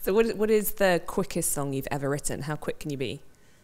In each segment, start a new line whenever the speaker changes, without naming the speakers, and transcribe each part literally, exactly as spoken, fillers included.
So what what is the quickest song you've ever written? How quick can you be?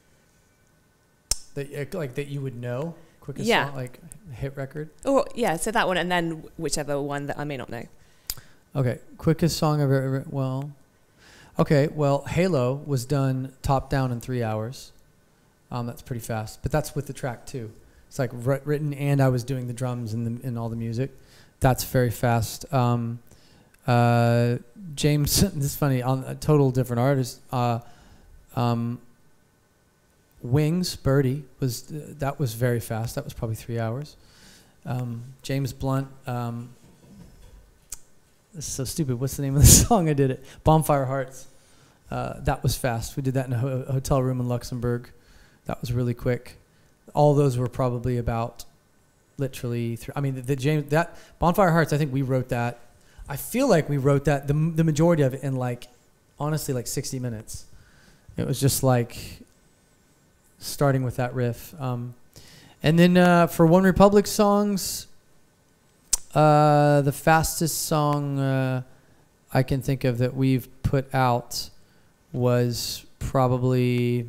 That like that you would know quickest
yeah.
song, like hit record.
Oh yeah, so that one, and then whichever one that I may not know.
Okay, quickest song I've ever. Well, okay, well, Halo was done top down in three hours. Um, that's pretty fast, but that's with the track too. It's like written, and I was doing the drums and the, and all the music. That's very fast. Um, uh, James, this is funny, on a total different artist. Uh, um, Wings, Birdy, was uh, that was very fast. That was probably three hours. Um, James Blunt, um, this is so stupid. What's the name of the song I did it? Bonfire Hearts. Uh, that was fast. We did that in a, ho- a hotel room in Luxembourg. That was really quick. All those were probably about literally three. I mean, the, the James, that Bonfire Hearts, I think we wrote that. I feel like we wrote that, the, the majority of it in like, honestly, like sixty minutes. It was just like starting with that riff. Um, and then uh, for OneRepublic songs, uh, the fastest song uh, I can think of that we've put out was probably,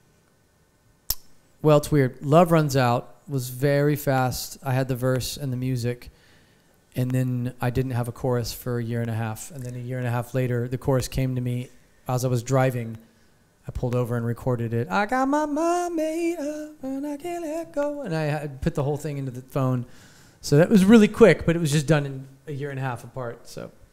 well, it's weird. Love Runs Out was very fast. I had the verse and the music. And then I didn't have a chorus for a year and a half. And then a year and a half later, the chorus came to me as I was driving. I pulled over and recorded it. I got my mind made up and I can't let go. And I had put the whole thing into the phone. So that was really quick, but it was just done in a year and a half apart. So